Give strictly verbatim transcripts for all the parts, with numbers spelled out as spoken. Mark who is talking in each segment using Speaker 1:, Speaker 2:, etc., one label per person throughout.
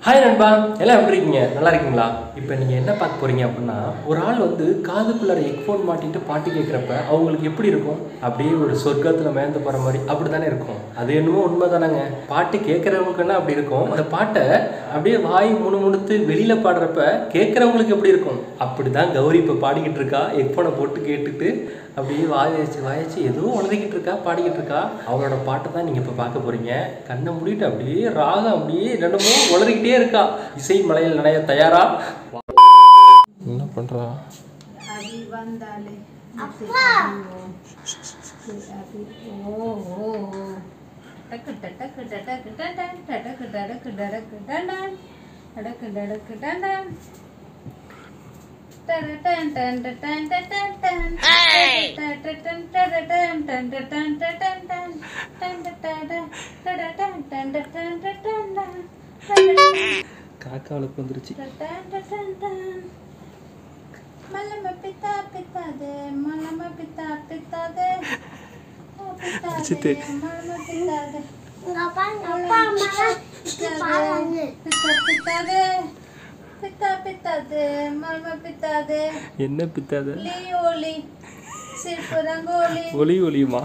Speaker 1: Hi நண்பா, எல்லாம் எப்படி இருக்கீங்க? நல்லா இருக்கீங்களா? இப்போ நீங்கள் என்ன பார்க்க போகிறீங்க அப்படின்னா, ஒரு ஆள் வந்து காதுக்குள்ளார ஹெட்ஃபோன் மாட்டிட்டு பாட்டு கேட்குறப்ப அவங்களுக்கு எப்படி இருக்கும்? அப்படியே ஒரு சொர்க்கத்தில் மேய்ந்து போகிற மாதிரி அப்படி தானே இருக்கும். அது என்னமோ உண்மை தானேங்க. பாட்டு கேட்குறவங்களுக்குன்னா அப்படி இருக்கும். அந்த பாட்டை அப்படியே வாய் முணுமுணுத்து வெளியில் பாடுறப்ப கேட்குறவங்களுக்கு எப்படி இருக்கும்? அப்படி தான் கௌரி இப்போ பாடிக்கிட்டு இருக்கா. ஹெட்ஃபோனை போட்டு கேட்டுட்டு அப்படியே வாயச்சு வாயச்சு எதுவும் உணர்ந்துக்கிட்டு இருக்கா, பாடிக்கிட்டு இருக்கா. அவளோட பாட்டை தான் நீங்கள் இப்போ பார்க்க போகிறீங்க. கண்ணை மூடிட்டு அப்படியே ராகம் அப்படியே ரெண்டுமோ உளறிக்கிட்டே இருக்கா. இசை மலையில் நனைய தயாரா? என்ன பண்றா? காக்காவுக்கு வந்துருச்சு. என்ன பித்தாது? ஒலி ஒலியுமா?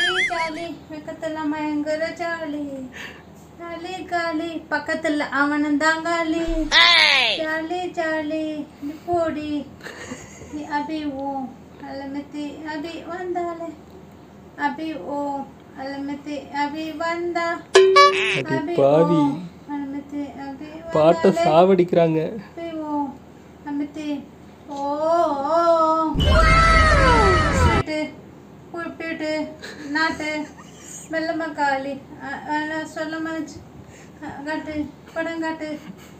Speaker 2: ஜாலி காலி பக்கத்துல அவனும் தாங்காலி ஜாலி ஜாலி போடி அபி ஓ அலமத்தி அபி வந்தாலே அபி ஓ அலமத்தி அபி வந்தா அபி பாவி அலமத்தி அபி
Speaker 1: பாட்ட சாவடிக்கறாங்க.
Speaker 2: அபி ஓ அலமத்தி ஓ சிட்டு புட்டு நாட்டு வெள்ளமக்காளி சொல்ல மாச்சு காட்டு படம் காட்டு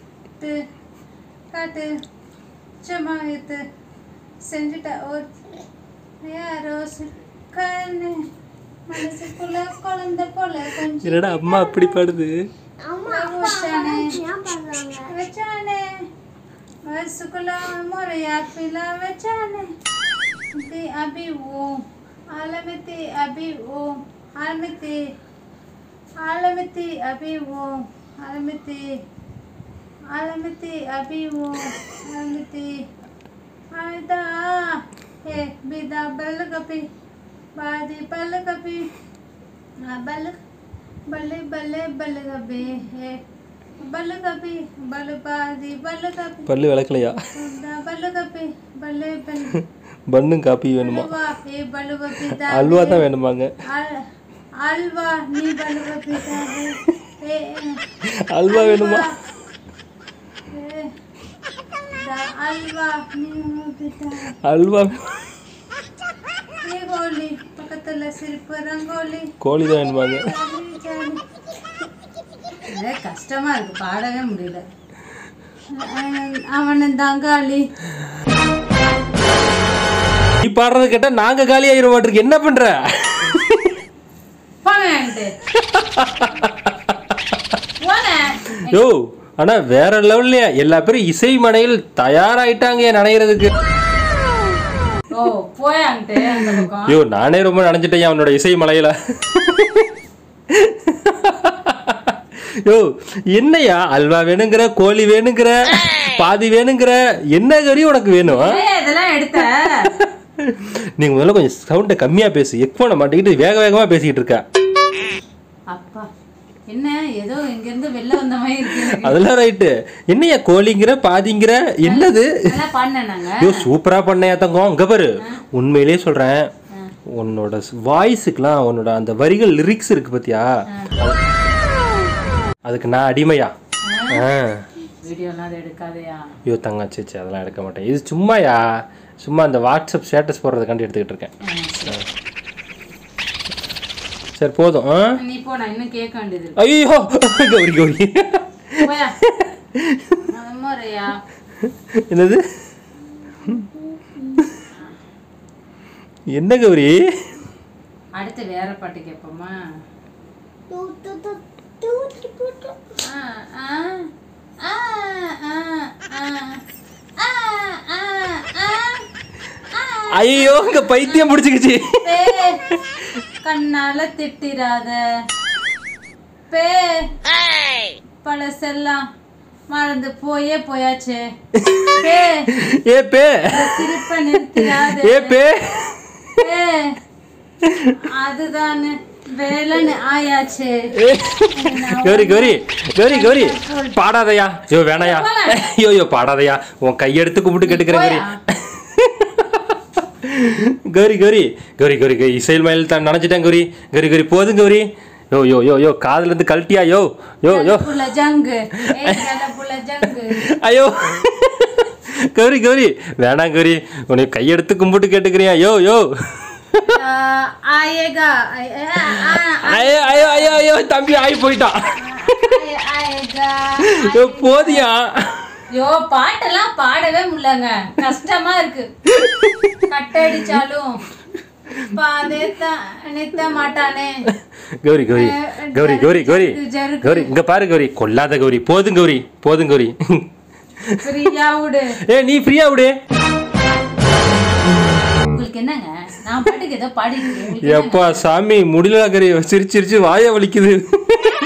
Speaker 2: காட்டு சும்மா இது செஞ்சுட்டா ஒரு யாரோ கண்ணு மனசுக்குள்ள குழந்தை போல கொஞ்சம்
Speaker 1: என்னடா அம்மா அப்படி பாடுது?
Speaker 2: வச்சானே வச்சானே மனசுக்குள்ள முறையா பிலா வச்சானே தி அபி ஓ ஆலமத்தி அபி ஓ ஆலமத்தி ஆலமத்தி அபி ஓ ஆலமத்தி ஆலமத்தி அபி ஓ ஆலமத்தி ஆய்தா ஹே பிதா பல்ல கபி பாதி பல்ல கபி பல்ல பல்ல பல்ல பல்ல கபி ஹே பல்ல கபி பல்ல பாதி பல்ல கபி
Speaker 1: பல்லு விளக்கலையா?
Speaker 2: பல்ல கபி பல்ல பல்ல
Speaker 1: பன்னும் காப்பி வேணுமா?
Speaker 2: ஹே பல்ல கபி
Speaker 1: அல்வா தான் வேணுமாங்க?
Speaker 2: அல்வா நீ பல்ல பிதா ஏ
Speaker 1: அல்வா வேணுமா?
Speaker 2: அல்வா நீ பிதா
Speaker 1: அல்வா
Speaker 2: ஏ கோலி பக்கத்துல சிரிப்பு ரங்கோலி
Speaker 1: கோழி தான் வேணுமாங்க?
Speaker 2: கஷ்டமா இருக்கு, பாடவே முடியல. அவன் தாங்காளி
Speaker 1: நீ பாடுறது கேட்டா நாங்க காலி ஆயிர மாட்டிருக்கு. என்ன பண்ற? யோ ஆனா வேற லெவல்லையா எல்லா பேரும் இசை மனையில் தயாராயிட்டாங்க நனைகிறதுக்கு. யோ நானே ரொம்ப நனைஞ்சிட்டேன் அவனோட இசை மலையில. யோ என்னையா அல்வா வேணுங்கிற, கோழி வேணுங்கிற, பாதி வேணுங்கிற, என்ன கறி உனக்கு வேணும்? நீங்க முதல்ல கொஞ்சம் சவுண்ட கம்மியா பேசு. ஹெட்போனை மாட்டிக்கிட்டு வேக வேகமா பேசிக்கிட்டு இருக்க.
Speaker 2: அப்பா என்ன ஏதோ இங்க இருந்து வெளில வந்த மாதிரி இருக்கு.
Speaker 1: அதெல்லாம் ரைட்டு. என்னையா கோழிங்கிற பாதிங்கிற என்னது? ஐயோ சூப்பரா பண்ணையா தங்கம். அங்க பாரு, உண்மையிலேயே சொல்றேன், உன்னோட வாய்ஸுக்குலாம் உன்னோட அந்த வரிகள் லிரிக்ஸ் இருக்கு பாத்தியா, அதுக்கு நான் அடிமையா. ஐயோ தங்காச்சு அதெல்லாம் எடுக்க மாட்டேன். இது சும்மாயா, சும்மா அந்த வாட்ஸ்அப் ஸ்டேட்டஸ் போடுறதுக்காண்டி எடுத்துக்கிட்டு இருக்கேன். சரி போதும். ஐயோ கௌரி கௌரி என்னது என்ன கௌரி?
Speaker 2: அடுத்து வேற பாட்டு கேட்போமா?
Speaker 1: ஐயோ இங்க பைத்தியம் பிடிச்சிக்கிச்சு.
Speaker 2: கண்ணால திட்டிராத பே பழசெல்லாம் மறந்து போயே போயாச்சே.
Speaker 1: ஏ பே
Speaker 2: சிரிப்ப நிறுத்திடாது.
Speaker 1: ஏ பே
Speaker 2: அதுதானே வேலைன்னு ஆயாச்சே.
Speaker 1: கௌரி கௌரி கௌரி கௌரி பாடாதயா. ஐயோ வேணாயா. ஐயோ ஐயோ பாடாதயா. உன் கையெடுத்து கும்பிட்டு கேட்டுக்கிறேன் கௌரி. கௌரி கௌரி கௌரி கௌரி இசையில் மயில் தான் நினைச்சிட்டேன் கௌரி. கௌரி கௌரி போதும் கௌரி. யோ யோ யோ யோ காதுல இருந்து கழட்டியா. யோ யோ யோ
Speaker 2: ஜங்கு ஜங்கு.
Speaker 1: ஐயோ கௌரி கௌரி வேணாம் கௌரி. உனக்கு கையெடுத்து கும்பிட்டு கேட்டுக்கிறியா. யோ யோ
Speaker 2: ஆயேகா.
Speaker 1: ஐயோ ஐயோ ஐயோ ஐயோ தம்பி ஆகி போயிட்டான். போதியா.
Speaker 2: யோ பாட்டெல்லாம் பாடவே முடியலங்க. கஷ்டமா இருக்கு. கட்டடிச்சாலும் மாட்டானே.
Speaker 1: கௌரி கௌரி கௌரி கௌரி கௌரி கௌரி இங்க பாரு கௌரி. கொல்லாத கௌரி. போதும் கௌரி போதும் கௌரி. ஏ நீ ஃப்ரீயா விடு.
Speaker 2: உங்களுக்கு என்னங்க நான் பாட்டுக்கு ஏதோ பாடிட்டு.
Speaker 1: எப்பா சாமி முடியல கறி சிரிச்சு சிரிச்சு வாய வலிக்குது.